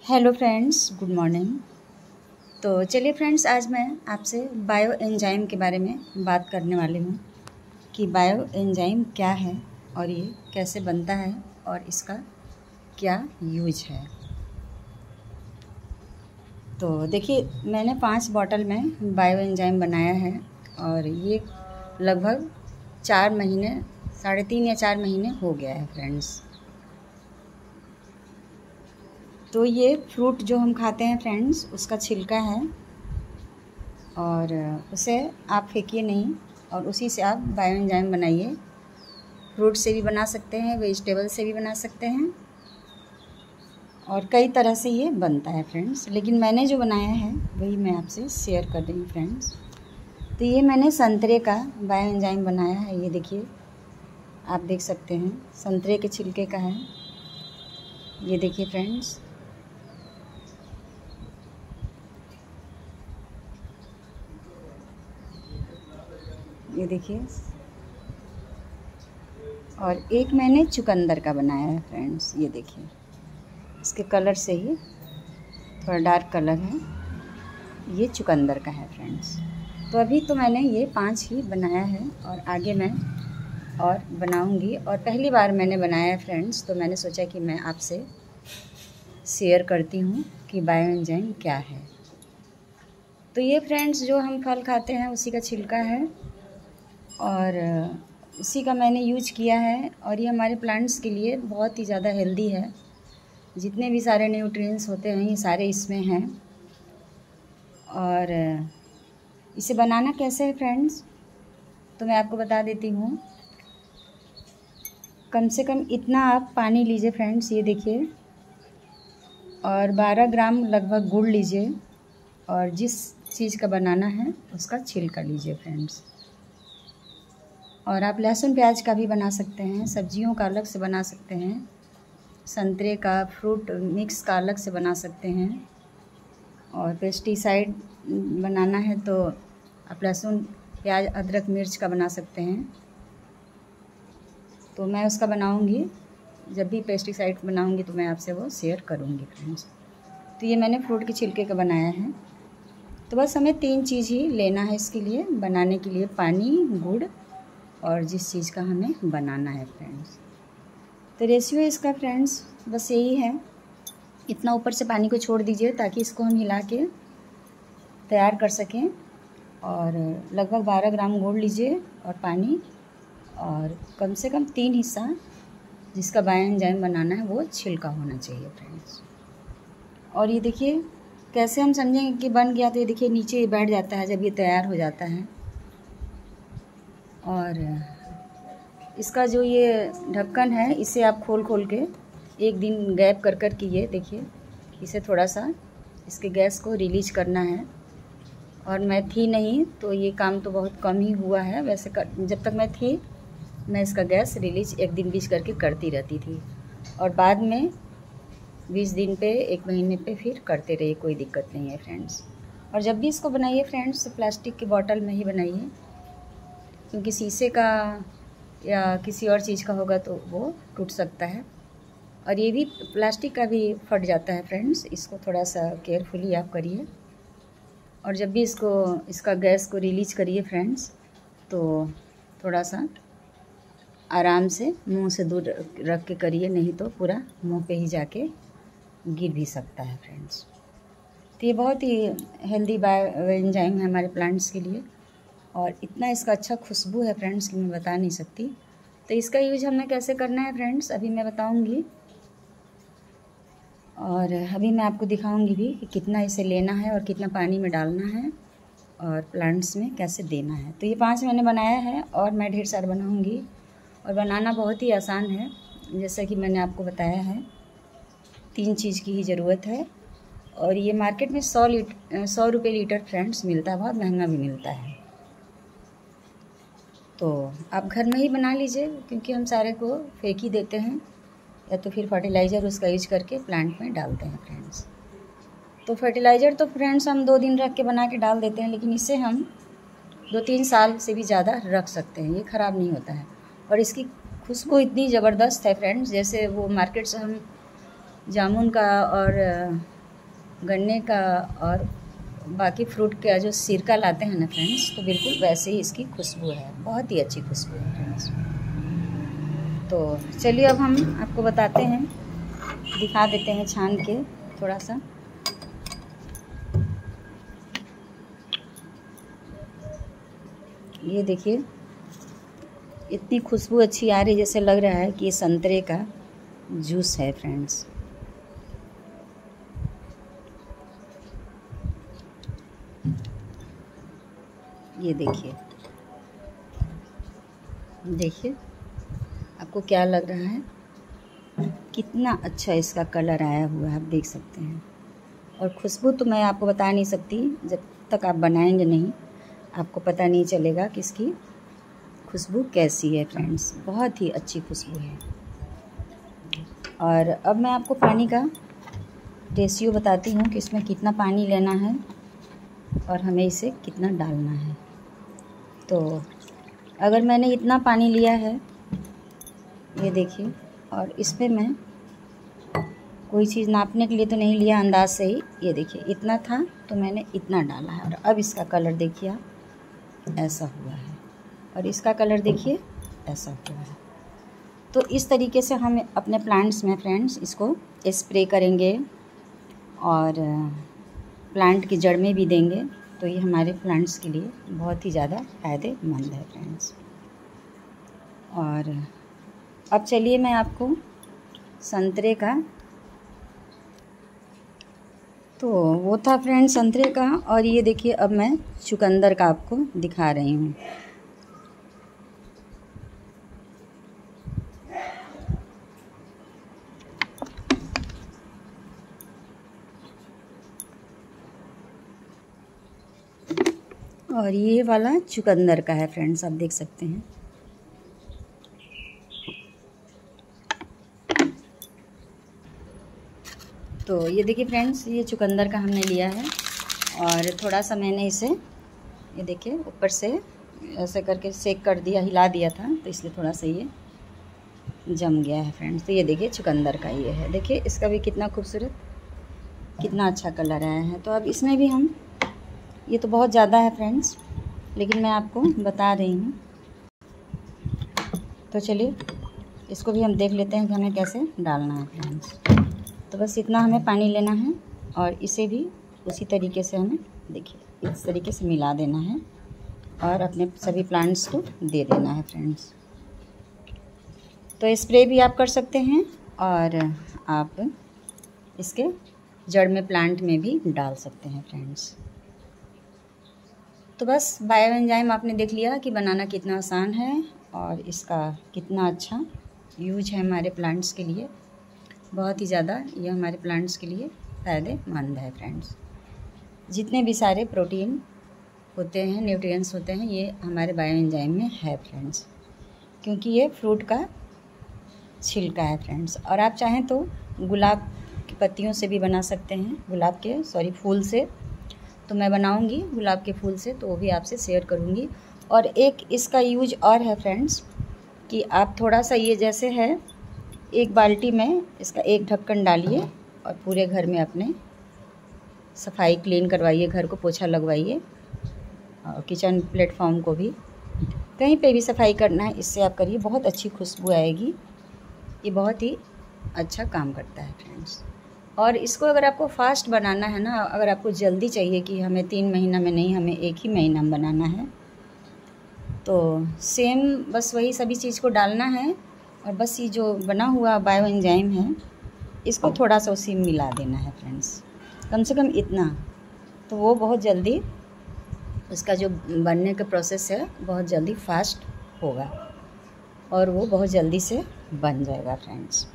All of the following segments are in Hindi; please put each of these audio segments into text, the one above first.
Hello friends, good morning. तो चलिए फ्रेंड्स, आज मैं आपसे बायो एंजाइम के बारे में बात करने वाली हूँ कि बायो एंजाइम क्या है और ये कैसे बनता है और इसका क्या यूज है। तो देखिए, मैंने 5 बॉटल में बायो एंजाइम बनाया है और ये लगभग 4 महीने, 3.5 या 4 महीने हो गया है फ्रेंड्स। तो ये फ्रूट जो हम खाते हैं फ्रेंड्स, उसका छिलका है और उसे आप फेंकिए नहीं और उसी से आप बायो एंजाइम बनाइए। फ्रूट से भी बना सकते हैं, वेजिटेबल से भी बना सकते हैं और कई तरह से ये बनता है फ्रेंड्स। लेकिन मैंने जो बनाया है वही मैं आपसे शेयर कर रही हूँ फ्रेंड्स। तो ये मैंने संतरे का बायो एंजाइम बनाया है। ये देखिए, आप देख सकते हैं, संतरे के छिलके का है। ये देखिए फ्रेंड्स, ये देखिए। और एक मैंने चुकंदर का बनाया है फ्रेंड्स। ये देखिए, इसके कलर से ही थोड़ा डार्क कलर है, ये चुकंदर का है फ्रेंड्स। तो अभी तो मैंने ये 5 ही बनाया है और आगे मैं और बनाऊंगी। और पहली बार मैंने बनाया है फ्रेंड्स, तो मैंने सोचा कि मैं आपसे शेयर करती हूँ कि बायो एंजाइम क्या है। तो ये फ्रेंड्स, जो हम फल खाते हैं उसी का छिलका है और इसी का मैंने यूज किया है और ये हमारे प्लांट्स के लिए बहुत ही ज़्यादा हेल्दी है। जितने भी सारे न्यूट्रिएंट्स होते हैं ये सारे इसमें हैं। और इसे बनाना कैसे है फ्रेंड्स, तो मैं आपको बता देती हूँ। कम से कम इतना आप पानी लीजिए फ्रेंड्स, ये देखिए, और 12 ग्राम लगभग गुड़ लीजिए और जिस चीज़ का बनाना है उसका छिलका लीजिए फ्रेंड्स। और आप लहसुन प्याज का भी बना सकते हैं, सब्जियों का अलग से बना सकते हैं, संतरे का फ्रूट मिक्स का अलग से बना सकते हैं। और पेस्टिसाइड बनाना है तो आप लहसुन प्याज अदरक मिर्च का बना सकते हैं। तो मैं उसका बनाऊंगी, जब भी पेस्टिसाइड बनाऊंगी तो मैं आपसे वो शेयर करूंगी फ्रेंड्स। तो ये मैंने फ्रूट के छिलके का बनाया है। तो बस हमें 3 चीज़ ही लेना है इसके लिए बनाने के लिए, पानी, गुड़ और जिस चीज़ का हमें बनाना है फ्रेंड्स। तो रेशियो इसका फ्रेंड्स बस यही है, इतना ऊपर से पानी को छोड़ दीजिए ताकि इसको हम हिला के तैयार कर सकें। और लगभग 12 ग्राम गुड़ लीजिए और पानी, और कम से कम 3 हिस्सा जिसका बायो एंजाइम बनाना है वो छिलका होना चाहिए फ्रेंड्स। और ये देखिए कैसे हम समझेंगे कि बन गया, तो ये देखिए नीचे बैठ जाता है जब ये तैयार हो जाता है। और इसका जो ये ढक्कन है इसे आप खोल के एक दिन गैप कर के ये देखिए, इसे थोड़ा सा इसके गैस को रिलीज करना है। और मैं थी नहीं तो ये काम तो बहुत कम ही हुआ है, वैसे जब तक मैं थी मैं इसका गैस रिलीज एक दिन बीच करके करती रहती थी और बाद में 20 दिन पे, 1 महीने पे फिर करते रहिए, कोई दिक्कत नहीं है फ्रेंड्स। और जब भी इसको बनाइए फ्रेंड्स तो प्लास्टिक की बॉटल में ही बनाइए, क्योंकि शीशे का या किसी और चीज़ का होगा तो वो टूट सकता है। और ये भी प्लास्टिक का भी फट जाता है फ्रेंड्स, इसको थोड़ा सा केयरफुली आप करिए। और जब भी इसका गैस को रिलीज करिए फ्रेंड्स तो थोड़ा सा आराम से मुंह से दूर रख के करिए, नहीं तो पूरा मुंह पे ही जाके गिर भी सकता है फ्रेंड्स। तो ये बहुत ही हेल्दी बायो एंजाइम है हमारे प्लांट्स के लिए और इतना इसका अच्छा खुशबू है फ्रेंड्स कि मैं बता नहीं सकती। तो इसका यूज हमें कैसे करना है फ्रेंड्स अभी मैं बताऊंगी और अभी मैं आपको दिखाऊंगी भी कि कितना इसे लेना है और कितना पानी में डालना है और प्लांट्स में कैसे देना है। तो ये 5 मैंने बनाया है और मैं ढेर सारा बनाऊंगी और बनाना बहुत ही आसान है। जैसा कि मैंने आपको बताया है, 3 चीज़ की ही ज़रूरत है। और ये मार्केट में 100 रुपये लीटर फ्रेंड्स मिलता है, बहुत महंगा भी मिलता है। तो आप घर में ही बना लीजिए, क्योंकि हम सारे को फेंक ही देते हैं या तो फिर फर्टिलाइज़र उसका यूज करके प्लांट में डालते हैं फ्रेंड्स। तो फर्टिलाइज़र तो फ्रेंड्स हम 2 दिन रख के बना के डाल देते हैं, लेकिन इसे हम 2-3 साल से भी ज़्यादा रख सकते हैं, ये ख़राब नहीं होता है। और इसकी खुशबू इतनी ज़बरदस्त है फ्रेंड्स, जैसे वो मार्केट से हम जामुन का और गन्ने का और बाकी फ्रूट का जो सिरका लाते हैं ना फ्रेंड्स, तो बिल्कुल वैसे ही इसकी खुशबू है, बहुत ही अच्छी खुशबू है फ्रेंड्स। तो चलिए अब हम आपको बताते हैं, दिखा देते हैं छान के थोड़ा सा। ये देखिए इतनी खुशबू अच्छी आ रही है, जैसे लग रहा है कि ये संतरे का जूस है फ्रेंड्स। ये देखिए, देखिए आपको क्या लग रहा है, कितना अच्छा इसका कलर आया हुआ है, आप देख सकते हैं। और खुशबू तो मैं आपको बता नहीं सकती, जब तक आप बनाएंगे नहीं आपको पता नहीं चलेगा कि इसकी खुशबू कैसी है फ्रेंड्स, बहुत ही अच्छी खुशबू है। और अब मैं आपको पानी का रेशियो बताती हूँ कि इसमें कितना पानी लेना है और हमें इसे कितना डालना है। तो अगर मैंने इतना पानी लिया है, ये देखिए, और इसमें मैं कोई चीज़ नापने के लिए तो नहीं लिया, अंदाज से ही, ये देखिए इतना था तो मैंने इतना डाला है। और अब इसका कलर देखिए आप, ऐसा हुआ है, और इसका कलर देखिए ऐसा हुआ है। तो इस तरीके से हम अपने प्लांट्स में फ्रेंड्स इसको स्प्रे करेंगे और प्लांट की जड़ में भी देंगे, तो ये हमारे प्लांट्स के लिए बहुत ही ज़्यादा फ़ायदेमंद है फ्रेंड्स। और अब चलिए मैं आपको संतरे का, तो वो था फ्रेंड्स संतरे का, और ये देखिए अब मैं चुकंदर का आपको दिखा रही हूँ। और ये वाला चुकंदर का है फ्रेंड्स, आप देख सकते हैं। तो ये देखिए फ्रेंड्स, ये चुकंदर का हमने लिया है, और थोड़ा सा मैंने इसे, ये देखिए ऊपर से ऐसे करके सेक कर दिया, हिला दिया था, तो इसलिए थोड़ा सा ये जम गया है फ्रेंड्स। तो ये देखिए चुकंदर का ये है, देखिए इसका भी कितना खूबसूरत, कितना अच्छा कलर आया है। तो अब इसमें भी हम, ये तो बहुत ज़्यादा है फ्रेंड्स, लेकिन मैं आपको बता रही हूँ। तो चलिए इसको भी हम देख लेते हैं कि हमें कैसे डालना है फ्रेंड्स। तो बस इतना हमें पानी लेना है, और इसे भी उसी तरीके से हमें, देखिए इस तरीके से मिला देना है और अपने सभी प्लांट्स को दे देना है फ्रेंड्स। तो स्प्रे भी आप कर सकते हैं, और आप इसके जड़ में, प्लांट में भी डाल सकते हैं फ्रेंड्स। तो बस बायो एंजाइम आपने देख लिया कि बनाना कितना आसान है, और इसका कितना अच्छा यूज है हमारे प्लांट्स के लिए, बहुत ही ज़्यादा ये हमारे प्लांट्स के लिए फ़ायदेमंद है फ्रेंड्स। जितने भी सारे प्रोटीन होते हैं, न्यूट्रिएंट्स होते हैं, ये हमारे बायो एंजाइम में है फ्रेंड्स, क्योंकि ये फ्रूट का छिलका है फ्रेंड्स। और आप चाहें तो गुलाब की पत्तियों से भी बना सकते हैं, गुलाब के फूल से, तो मैं बनाऊंगी गुलाब के फूल से, तो वो भी आपसे शेयर करूंगी। और एक इसका यूज और है फ्रेंड्स, कि आप थोड़ा सा, ये जैसे है, एक बाल्टी में इसका एक ढक्कन डालिए और पूरे घर में अपने सफाई क्लीन करवाइए, घर को पोछा लगवाइए, और किचन प्लेटफॉर्म को भी, कहीं पे भी सफाई करना है, इससे आप करिए, बहुत अच्छी खुशबू आएगी। ये बहुत ही अच्छा काम करता है फ्रेंड्स। और इसको अगर आपको फास्ट बनाना है ना, अगर आपको जल्दी चाहिए कि हमें 3 महीना में नहीं, हमें 1 ही महीना में बनाना है, तो सेम बस वही सभी चीज़ को डालना है, और बस ये जो बना हुआ बायो एंजाइम है इसको थोड़ा सा उसी में मिला देना है फ्रेंड्स, कम से कम इतना, तो वो बहुत जल्दी उसका जो बनने का प्रोसेस है बहुत जल्दी फास्ट होगा, और वो बहुत जल्दी से बन जाएगा फ्रेंड्स।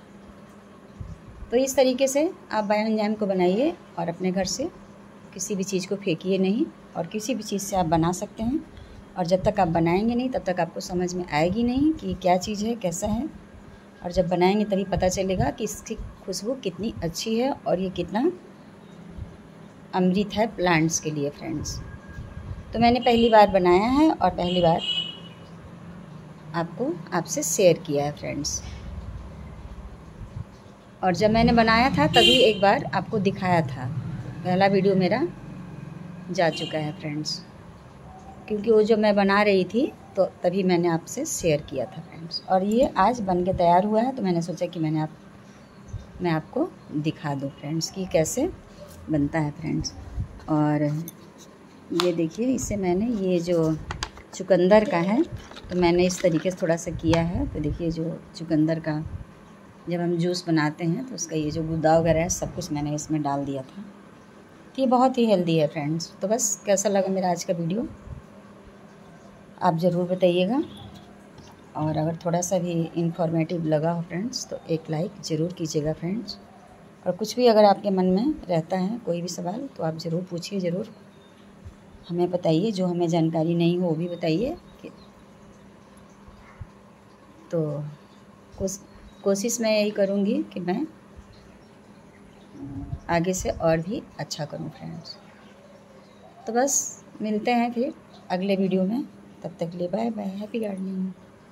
तो इस तरीके से आप बायो एंजाइम को बनाइए, और अपने घर से किसी भी चीज़ को फेंकिए नहीं, और किसी भी चीज़ से आप बना सकते हैं। और जब तक आप बनाएंगे नहीं तब तक आपको समझ में आएगी नहीं कि क्या चीज़ है, कैसा है, और जब बनाएंगे तभी पता चलेगा कि इसकी खुशबू कितनी अच्छी है, और ये कितना अमृत है प्लांट्स के लिए फ्रेंड्स। तो मैंने पहली बार बनाया है, और पहली बार आपसे शेयर किया है फ्रेंड्स। और जब मैंने बनाया था तभी एक बार आपको दिखाया था, पहला वीडियो मेरा जा चुका है फ्रेंड्स, क्योंकि वो जो मैं बना रही थी तो तभी मैंने आपसे शेयर किया था फ्रेंड्स। और ये आज बन के तैयार हुआ है, तो मैंने सोचा कि मैं आपको दिखा दूँ फ्रेंड्स कि कैसे बनता है फ्रेंड्स। और ये देखिए, इसे मैंने ये जो चुकंदर का है तो मैंने इस तरीके से थोड़ा सा किया है। तो देखिए, जो चुकंदर का जब हम जूस बनाते हैं तो उसका ये जो गुदा वगैरह है सब कुछ मैंने इसमें डाल दिया था। तो ये बहुत ही हेल्दी है फ्रेंड्स। तो बस कैसा लगा मेरा आज का वीडियो आप ज़रूर बताइएगा, और अगर थोड़ा सा भी इंफॉर्मेटिव लगा हो फ्रेंड्स तो एक लाइक ज़रूर कीजिएगा फ्रेंड्स। और कुछ भी अगर आपके मन में रहता है कोई भी सवाल तो आप ज़रूर पूछिए, ज़रूर हमें बताइए, जो हमें जानकारी नहीं हो वो भी बताइए। तो कोशिश मैं यही करूँगी कि मैं आगे से और भी अच्छा करूँ फ्रेंड्स। तो बस मिलते हैं फिर अगले वीडियो में, तब तक के लिए बाय बाय, हैप्पी गार्डनिंग।